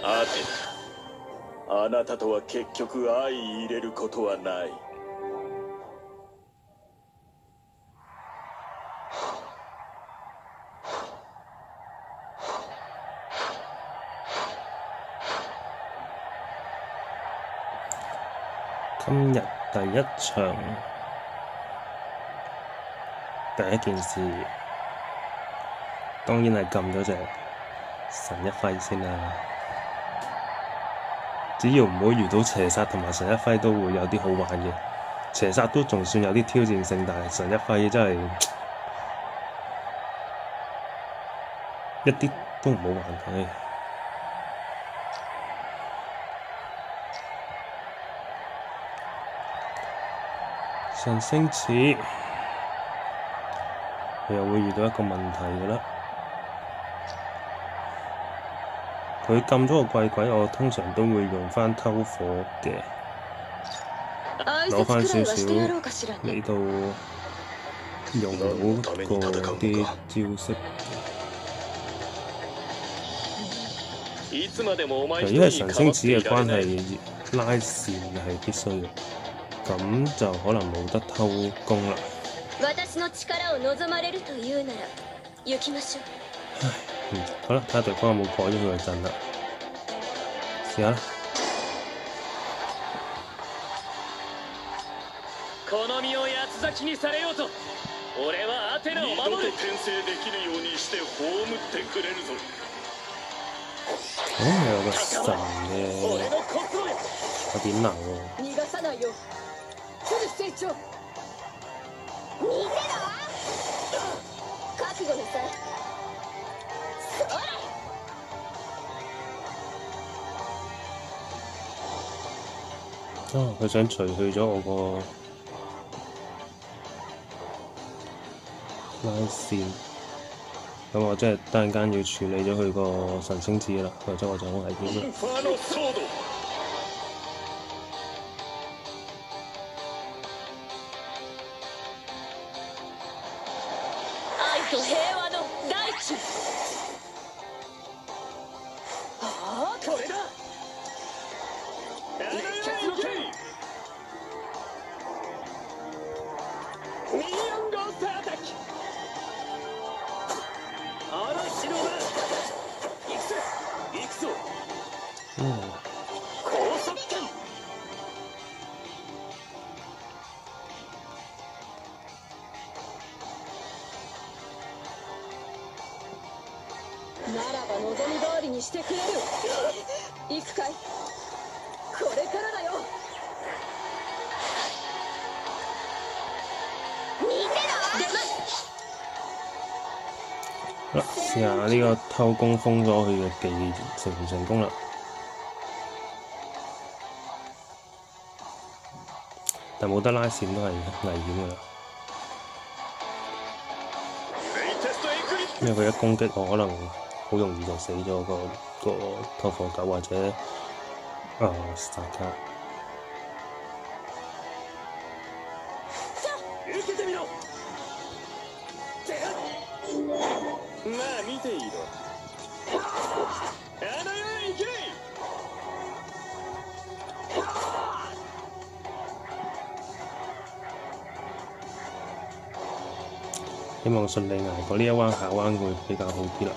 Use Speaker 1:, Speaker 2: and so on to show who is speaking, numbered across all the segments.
Speaker 1: アテナ、あなたとは結局相入れることはない。
Speaker 2: 今日第一場第一件事，當然係撳咗隻神一輝先啦。只要唔好遇到邪煞同埋神一輝，都會有啲好玩嘅。邪煞都仲算有啲挑戰性，但係神一輝真係一啲都唔好玩嘅。神星矢佢又會遇到一個問題㗎啦。佢撳咗個貴鬼，我通常都會用翻偷火嘅，攞翻少少嚟到用到嗰啲招式。由於係神星矢嘅關係，拉線係必須嘅，咁就可能冇得偷攻啦。好啦，睇下對方有冇改咗佢嘅陣啦，試下啦。有個神嘅，有點難喎。佢想除去咗我個拉線，咁我真係等陣間要處理咗佢個神星矢啦，否則我就好危險啦。好啦，試下呢個偷攻封咗佢嘅技成唔成功啦？但冇得拉線都係危險㗎啦，因為佢一攻擊我，可能好容易就死咗個拖火狗或者薩卡。希望順利捱過呢一彎，下彎會比較好啲啦。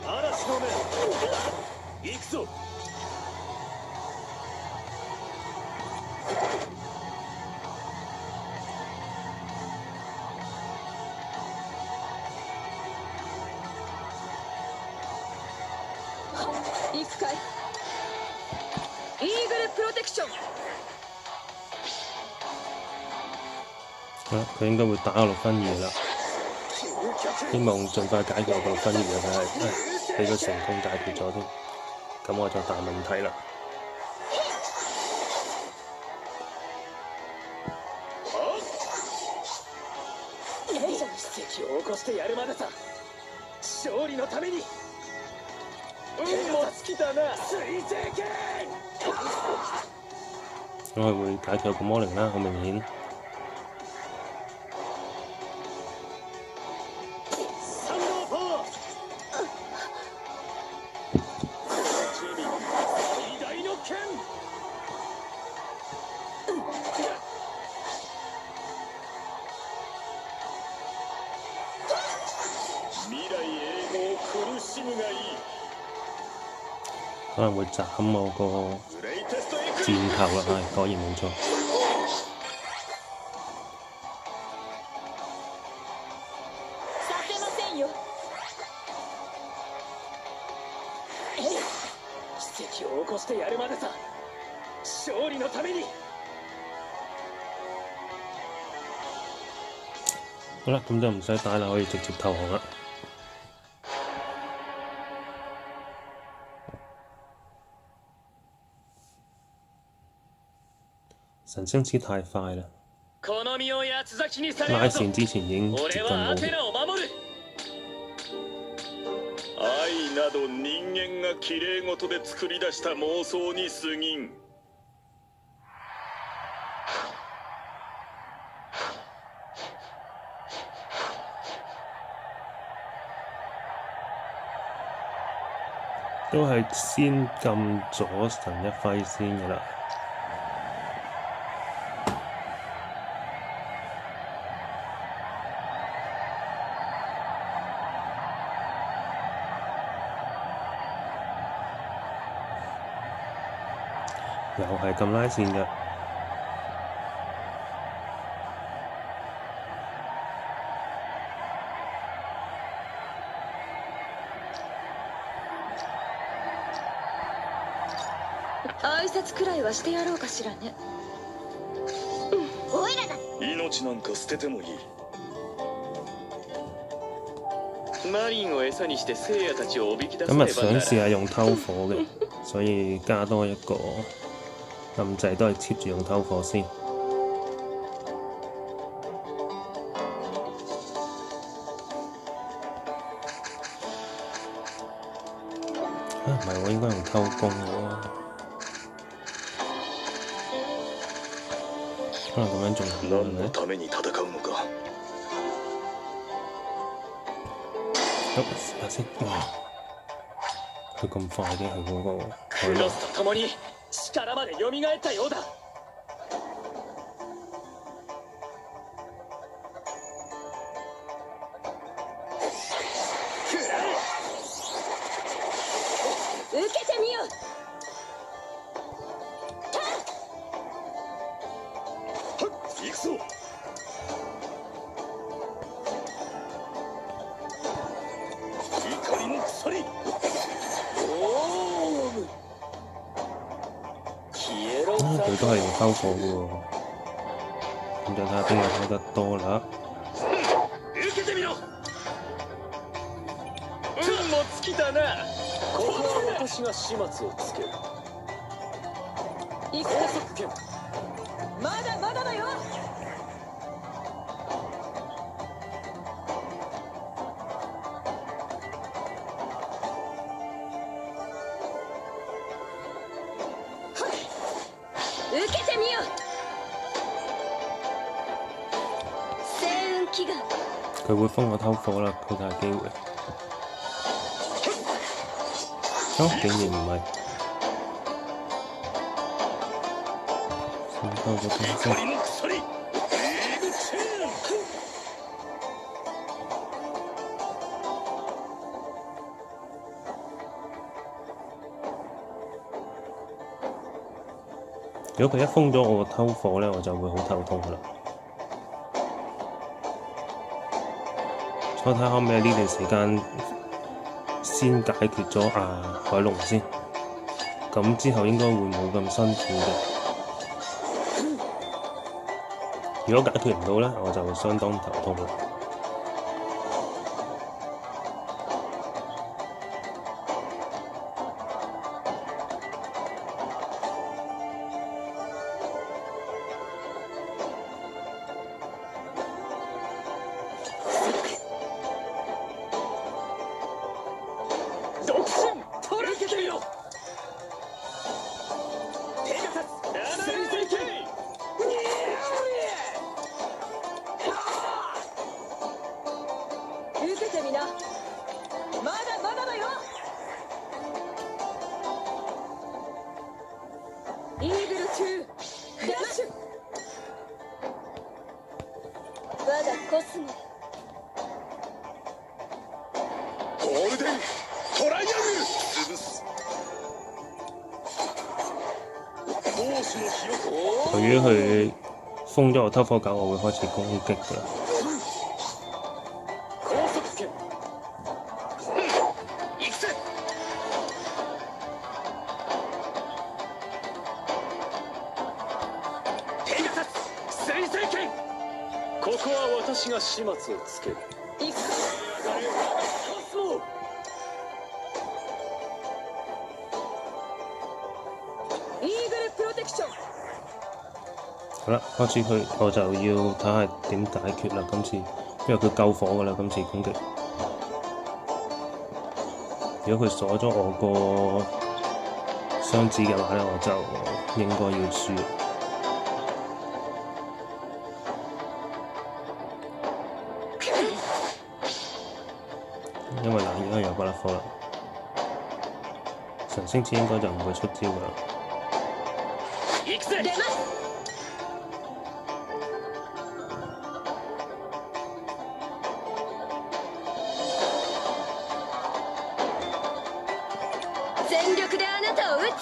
Speaker 2: 好啦，佢應該會打6分2啦。希望盡快解決我個6分2嘅，係俾佢成功解決咗添，咁我就大問題啦。咁佢會解決個魔靈啦，好明顯。 可能會斬我個箭頭啦，係果然冇錯。好啦，咁就唔使打啦，可以直接投降啦。神星子太快啦，拉線之前已經接近冇血。
Speaker 1: 愛など人間が綺麗事で作り出した妄想に過ぎん。
Speaker 2: 都係先撳咗神一輝先㗎啦。又係撳拉線嘅。
Speaker 3: 挨拶くらいはしてやろうかしらね。おいらだ。
Speaker 1: 命なんか捨ててもいい。
Speaker 4: マリンを餌にして聖夜たちをおびき出せ
Speaker 2: 今
Speaker 4: れば
Speaker 2: 日想試下用偷火嘅，所以加多一個撳掣都係貼住用偷火先。唔係我應該用偷工喎，可能咁樣仲好
Speaker 1: 何のために戦うのか。
Speaker 2: 試下先。哇！佢咁快嘅，佢嗰個
Speaker 4: クロスと共に力まで蘇ったようだ。
Speaker 3: 受けてみよう。
Speaker 1: 行くぞ。怒りの鎖。
Speaker 2: 佢都係用偷火嘅喎，咁就睇下邊個偷得多啦。
Speaker 4: 受けてみろ。運も尽きたな。ここは私が始末をつける。
Speaker 3: 行くぞ。
Speaker 4: 剣。
Speaker 3: まだまだだよ。受けてみよう。星雲祈願。
Speaker 2: 佢會封我偷火啦，好大機會。竟然唔係，先偷咗邊先。如果佢一封咗我個偷火咧，我就會好頭痛噶啦。我睇下可唔可以呢段時間先解決咗海龍先，咁之後應該會冇咁辛苦嘅。如果解決唔到咧，我就會相當頭痛啦。
Speaker 3: 受けてみな。まだまだだよ。イーグル2ダッシュ。我がコスモ。
Speaker 4: ールデントライアングル潰す。帽子の火を。
Speaker 2: 佢封咗我偷火狗，我會開始攻擊㗎啦。
Speaker 4: 高速剣。行くぜ。手が立つ水星剣。ここは私が始末をつける。
Speaker 3: 行くか。
Speaker 4: コスモ。
Speaker 3: イーグルプロテクション。
Speaker 2: 好啦，開始佢，我就要睇下點解決啦。今次，因為佢救火㗎啦，今次攻擊。如果佢鎖咗我個雙子嘅話咧，我就應該要輸。因為冷已經有不甩火啦，神星子應該就唔會出招㗎啦。
Speaker 4: 行くぜ。
Speaker 3: 出ます。全力であなたを撃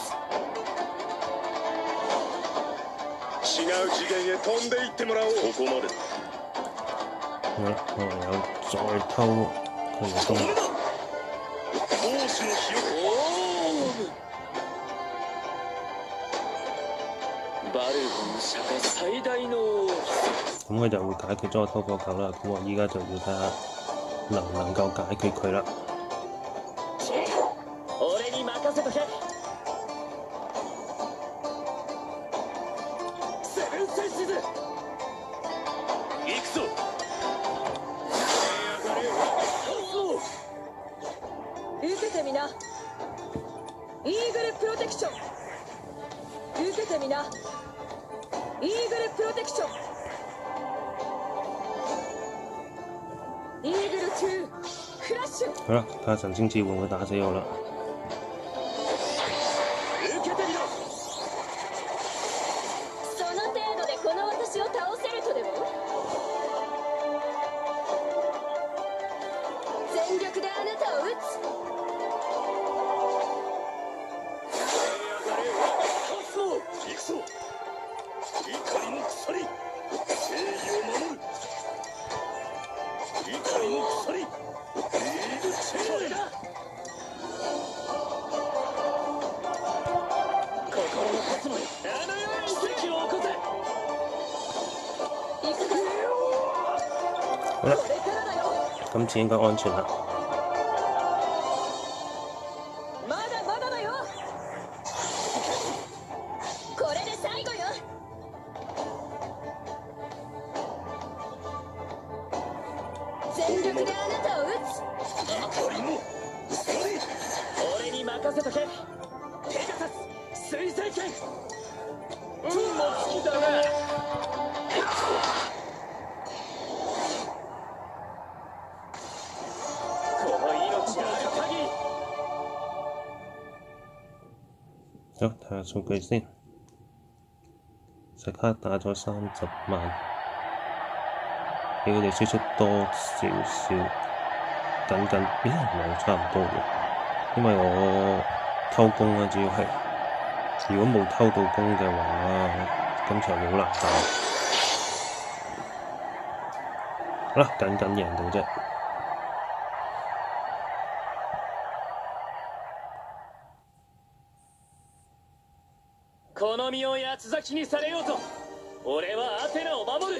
Speaker 3: つ。
Speaker 4: 違う次元へ飛んでいってもらおう。ここまで。
Speaker 2: 好啦，我唯有再偷佢嘅攻。
Speaker 4: 帽子の火を。バルブ社会最大の。
Speaker 2: 咁佢就會解決咗我偷火狗啦。咁我依家就要睇下能唔能夠解決佢啦。
Speaker 3: 俺に任せとけ。
Speaker 4: セブンセンシズ。行くぞ。
Speaker 3: 受けてみな。イーグルプロテクション。受けてみな。イーグルプロテクション。イーグル2クラッシュ。
Speaker 2: 好啦，睇下神星子會唔會打死我啦。
Speaker 4: 受けてみろ。
Speaker 3: その程度でこの私を倒せるとでも。全力であなたを撃つ。
Speaker 4: コスモ。行くぞ。怒りの鎖。正義を守る。怒りの鎖。リーグチェーンだ。心の勝つまであの世へ奇跡を起こせ。
Speaker 3: 行くか。
Speaker 2: 好啦，
Speaker 3: これからだよ。
Speaker 2: 今次應該安全啦。
Speaker 3: まだまだだよ。これで最後よ。全力であなたを撃つ。
Speaker 4: 怒りの鎖。俺に任せとけ。手が立つ水星剣。運も尽きだな。この命がある限り。
Speaker 2: 好，睇下數據先。石卡打咗30萬，比佢哋輸出多少少，僅僅咦唔係差唔多嘅，因為我偷工啊，主要係如果冇偷到工嘅話，今場會好難打。好啦，僅僅贏到啫。
Speaker 4: この身を八つ咲きにされようと俺はアテナを守る。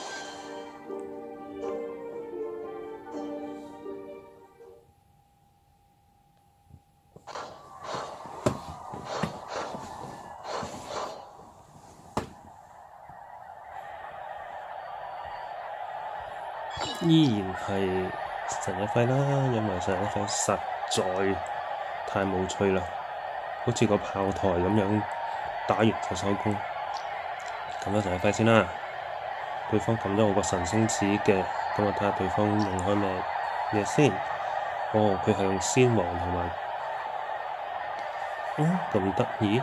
Speaker 2: 依然係神日輝啦，因為神日輝實在太無趣啦，好似個炮台咁樣打完就收工。撳咗神日輝先啦，對方撳咗我個神星子嘅，咁我睇下對方用開咩嘢先。哦，佢係用仙王同埋，咁得意。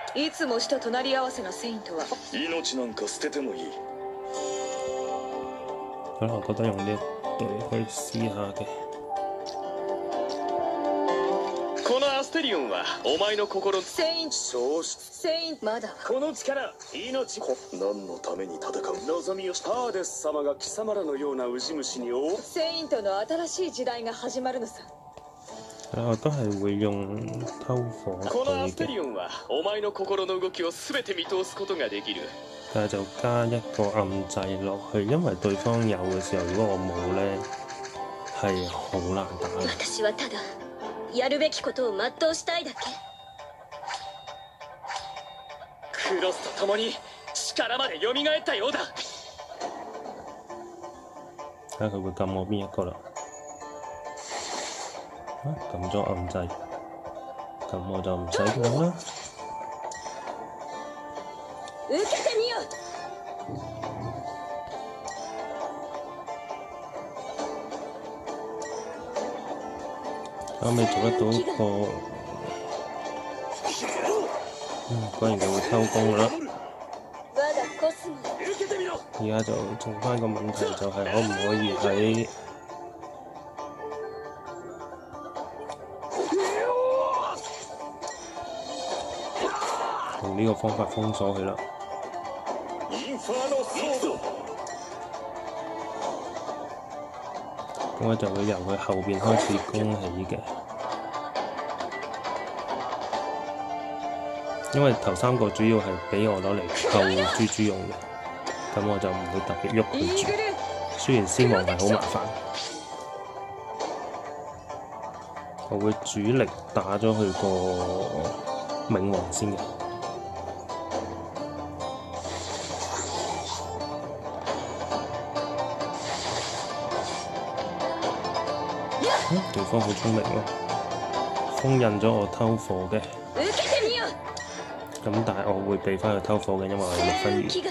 Speaker 3: いつも死と隣り合わせのセイントは
Speaker 1: 命なんか捨ててもいい。
Speaker 2: 可能我覺得用呢一隊去試下嘅。
Speaker 4: このアステリオンはお前の心。
Speaker 3: セイン
Speaker 4: そうし
Speaker 3: セインまだ
Speaker 4: この力命
Speaker 1: 何のために戦う。
Speaker 4: 望みをしたハーデス様が貴様らのようなウジ虫に
Speaker 3: セイントの新しい時代が始まるのさ。
Speaker 2: 我都係會用偷火
Speaker 4: このア
Speaker 2: 隊嘅，
Speaker 4: ステリオンはお前の心の動きを全て見通すことができる。
Speaker 2: 但係就加一個暗掣落去，因為對方有嘅時候，如果我冇呢，係好難打嘅。
Speaker 5: 私はただやるべきことを全うしたいだけ。
Speaker 4: クロスと共に力まで蘇ったようだ。
Speaker 2: 睇下佢會撳我邊一個啦。撳咗暗掣，咁我就唔使撳啦。
Speaker 3: 受けてみよ
Speaker 2: 啱未做得到個，果然就會偷工啦。
Speaker 5: 我がコスモ
Speaker 2: 而家就仲翻個問題就係可唔可以喺用呢個方法封鎖佢啦。咁我就會由佢後邊開始攻起嘅，因為頭三個主要係俾我攞嚟扣豬豬用嘅，咁我就唔會特別喐佢住。雖然先王係好麻煩，我會主力打咗佢個冥王先嘅。對方好聰明咯，封印咗我偷火嘅，咁但係我會避翻佢偷火嘅，因為我係6分2。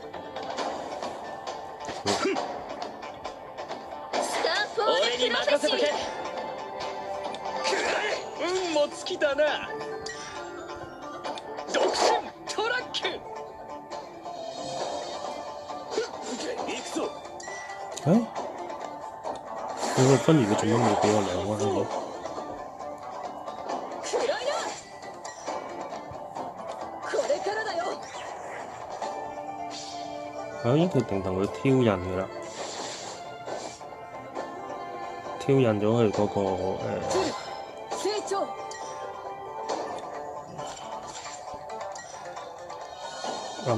Speaker 4: 俺に任せとけ。運も尽きたな。独占トラック。行くぞ。
Speaker 2: 佢6分2佢做乜冇俾我兩彎嘅？我已經決定同佢挑釁嘅啦，挑釁咗佢嗰個暗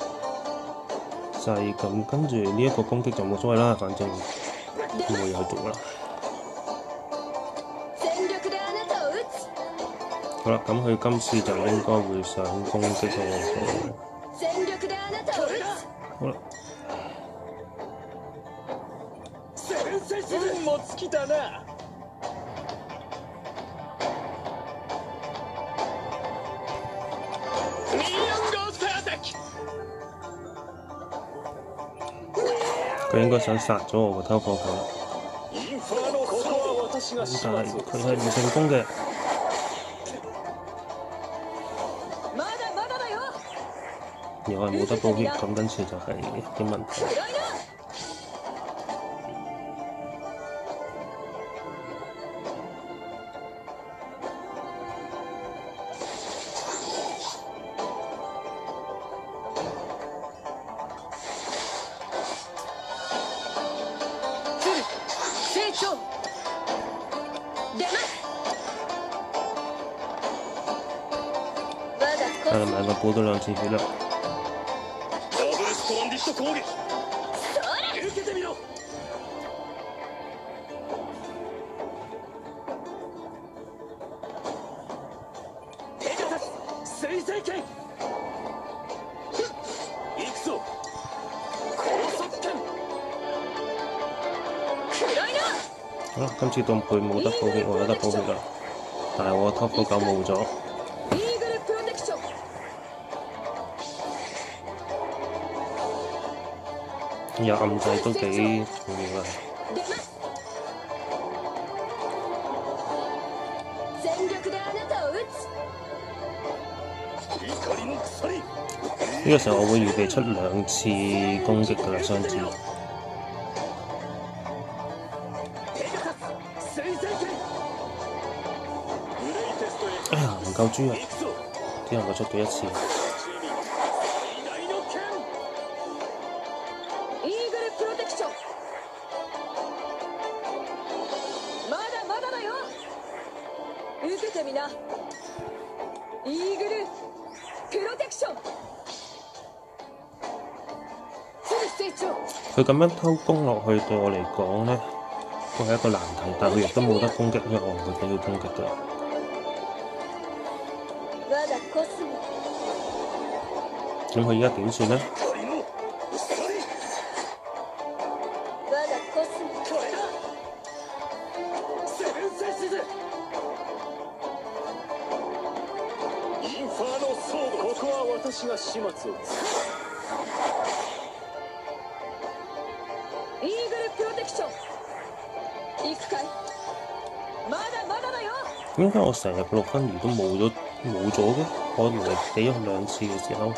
Speaker 2: 掣咁，跟住呢一個攻擊就冇所謂啦，反正會有做啦。好啦，咁佢今次就應該會想攻擊我。好啦。
Speaker 4: 運も尽きたな。ミリオンゴーストアタック。
Speaker 2: 佢應該想殺咗我個偷火球啦。咁但係佢係唔成功嘅。又係冇得補血，咁跟住就係啲問題。但係兩個補到2次血啦。
Speaker 1: ストランディット攻撃。受けてみろ。
Speaker 4: ペガサス水星剣。行くぞ。高速剣。
Speaker 2: 好啦，今次到佢冇得補血，我有得補血啦，但係我偷火狗冇咗。有暗掣都幾重要啊！ 呢個時候我會預備出2次攻擊㗎啦，雙子。哎呀，唔夠豬啊！只能夠出到1次。佢咁樣偷攻落去對我嚟講咧，都係一個難題，但係佢亦都冇得攻擊，因為我唔會俾佢攻擊㗎。咁佢而家點算咧？點解我成日個6分儀都冇咗嘅？我以為俾咗2次嘅時候。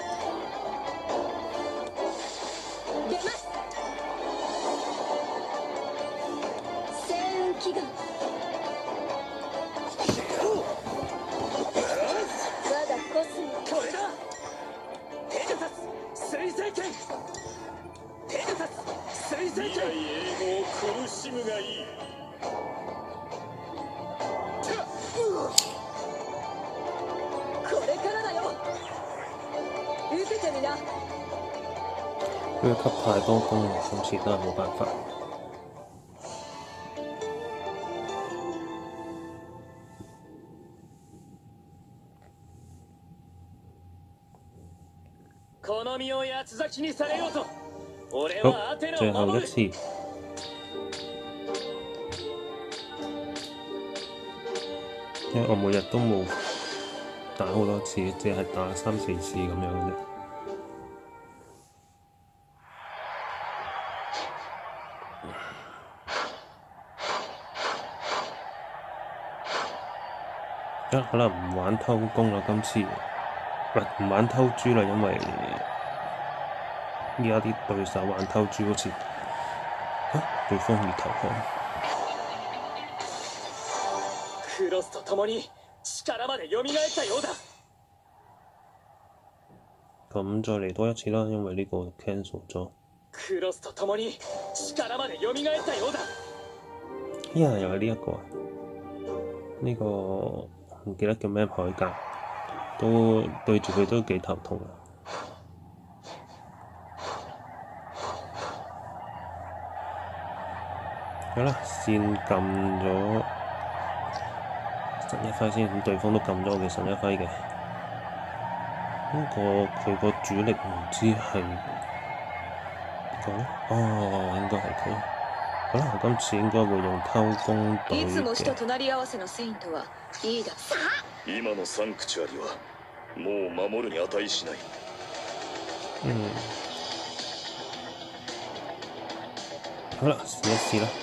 Speaker 2: 佢吸太多攻啦，今次都係冇辦法。好，最後1次。因為我每日都冇打好多次，只係打3、4次咁樣嘅啫。可能唔玩偷攻啦，今次唔玩偷豬啦，因為而家啲對手玩偷豬好似對方要投降。咁再嚟多1次啦，因為呢個 cancel 咗。哎呀，又係呢一個。呢個唔記得叫咩海格，都對住佢都幾頭痛啊！好啦，先撳咗11揮先，咁對方都撳咗我嘅11揮嘅。佢個主力唔知係邊個咧？哦，應該係佢。好啦，我今次應該會用偷攻隊嘅。
Speaker 1: 今のサンクチュアリはもう守るに値しない。
Speaker 2: 好啦，試一試啦。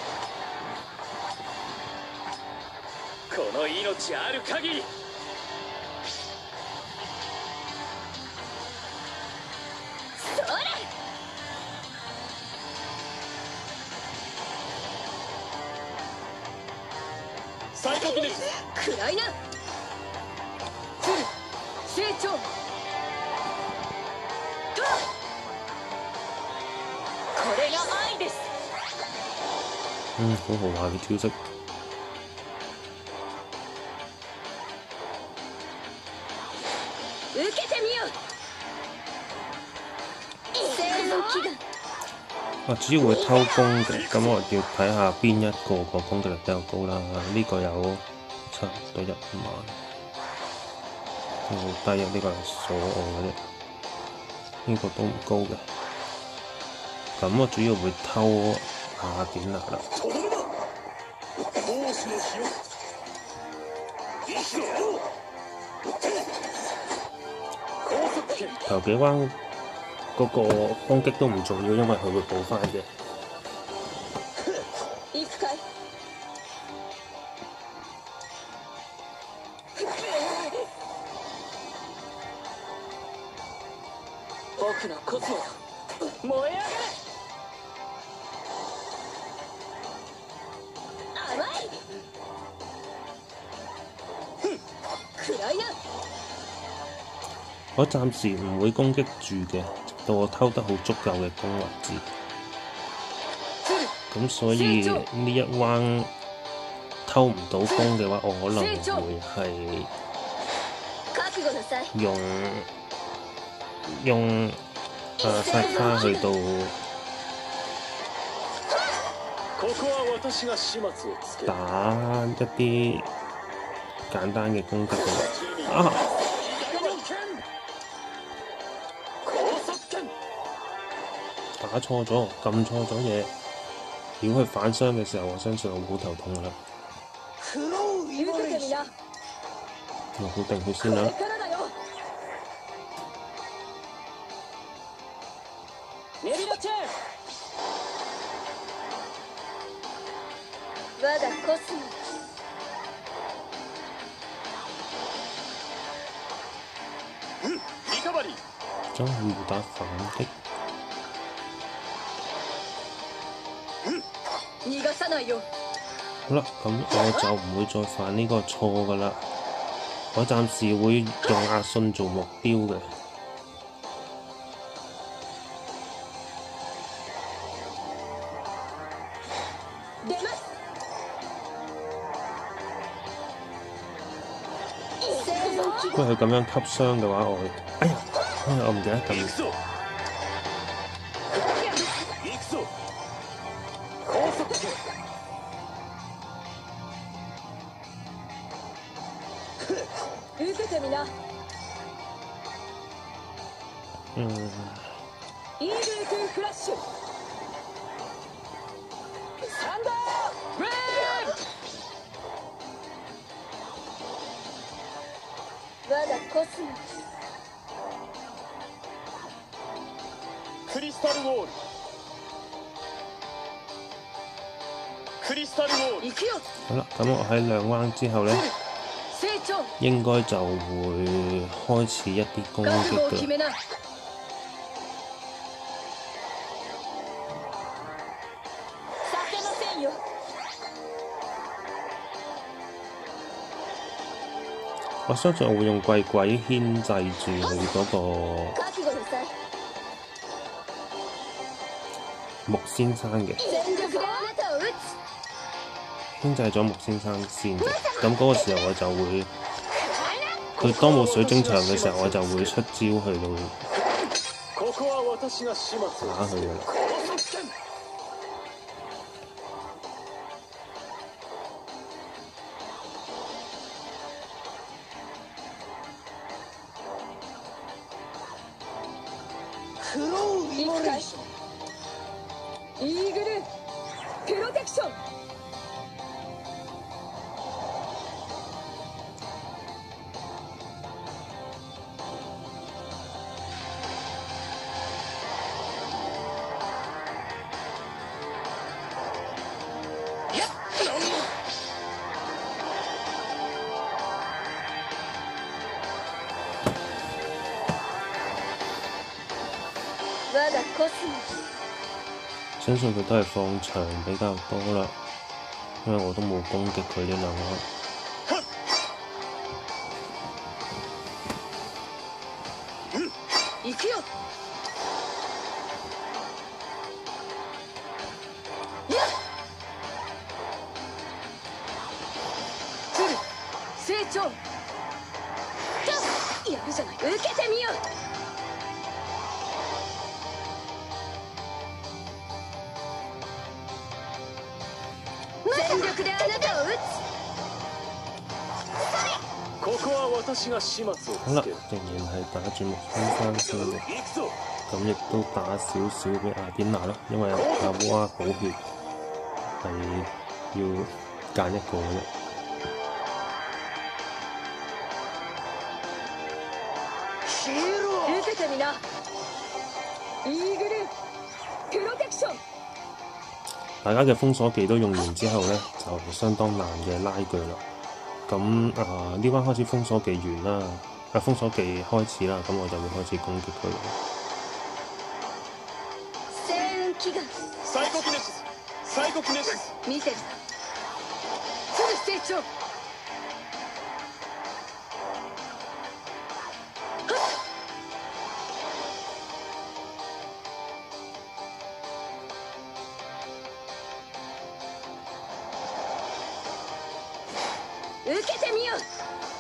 Speaker 4: この命ある限り。
Speaker 3: 暗いな。成長。これが愛です。
Speaker 2: 好豪華嘅招式。
Speaker 3: 受けてみよ
Speaker 2: う。主要會偷攻嘅，咁我要睇下邊一個個攻擊力比較高啦。呢個有差唔多1萬，好低啊！呢個係鎖我嘅啫，呢個都唔高嘅。咁我主要會偷雅典娜啦。頭幾彎嗰個攻擊都唔重要，因為佢會補翻嘅。
Speaker 4: 僕のコスモ燃え上がれ。
Speaker 3: 甘い。食らいな。
Speaker 2: 我暫時唔會攻擊住嘅，直到我偷得好足夠嘅弓為止。咁所以呢一彎偷唔到弓嘅話，我可能會係用殺花去到打一啲簡單嘅攻擊嘅。啊！打錯咗，撳錯咗嘢。如果佢反傷嘅時候，我相信我好頭痛㗎啦。我好定血先啦。將佢打反擊。好啦，咁我就唔會再犯呢個錯㗎啦。我暫時會用壓信做目標嘅。因為佢咁樣吸傷嘅話，我唔記得撳。
Speaker 3: イーグルトゥフラッシュ。サンダーウェーブ。我がコスモ。
Speaker 4: クリスタルウォール。クリスタルウォール。
Speaker 3: 行くよ。
Speaker 2: 好啦，咁我喺兩彎之後呢，應該就會開始一啲攻擊嘅。我相信我會用貴鬼牽制住佢嗰個木先生嘅，牽制咗木先生先嘅。咁嗰個時候我就會，佢當冇水晶牆嘅時候，我就會出招去到打佢㗎啦。
Speaker 3: イーグルプロテクション。我がコスモ。
Speaker 2: 相信佢都係放長比較多啦，因為我都冇攻擊佢呢兩下。
Speaker 3: 行くよ。来る成長。やるじゃない。受けてみよう。全力であなたを撃つ。
Speaker 4: ここは私が始末をつける。
Speaker 2: 好啦，仍然係打住木先生先嘅，咁亦都打少少俾阿典娜啦，因為阿娃補血係要揀一個嘅啫。
Speaker 3: 受けてみな。イーグルプロテクション。
Speaker 2: 大家嘅封鎖技都用完之後呢，就相當難嘅拉鋸啦。咁呢彎開始封鎖技完啦，封鎖技開始啦，咁我就會開始攻擊佢。
Speaker 5: 祈願。
Speaker 4: サイコキネシス、サイコキネシス。
Speaker 3: 見せる。すぐ成長。受けてみよう。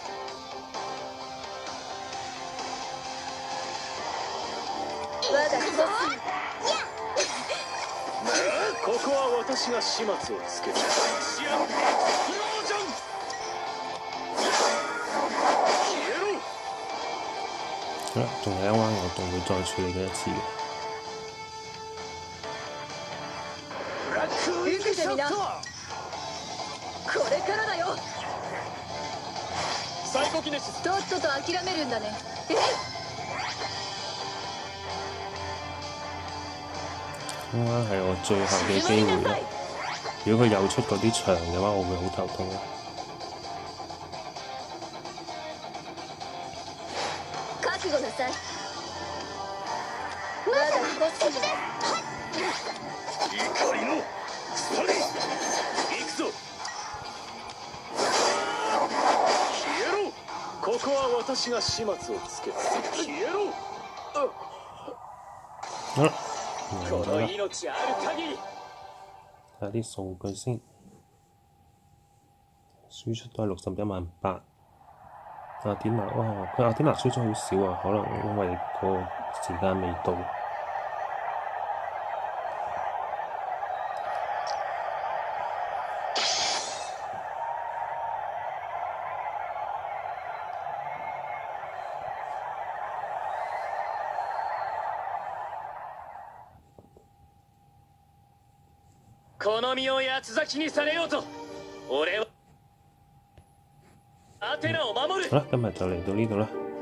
Speaker 3: 我がボス。
Speaker 4: ここは私が始末をつける。シアンフロージョン。消えろ。
Speaker 2: 好啦，仲有一彎我仲會再處理佢一次嘅。
Speaker 4: ブラックウィングショット。
Speaker 3: これからだよ。
Speaker 4: サイコキネシス。
Speaker 3: とっとと諦めるんだね。
Speaker 2: 啱啱係我最後嘅機會咯。如果佢又出嗰啲牆嘅話，我會好頭痛咯。
Speaker 3: 覚悟なさい。我がボス。
Speaker 4: 怒りのスパリ。行くぞ。消えろ。ここは私が始末をつける。消えろ。
Speaker 2: 好啦，
Speaker 4: この
Speaker 2: 完咗啦。
Speaker 4: 命ある限り。
Speaker 2: 睇下啲數據先，輸出都係618000。阿典娜，哇！佢阿典娜輸咗好少啊，可能因為個時間未到。
Speaker 4: この身を八つ咲きにされようと俺はアテナを守る。
Speaker 2: 好啦，今日就嚟到呢度啦。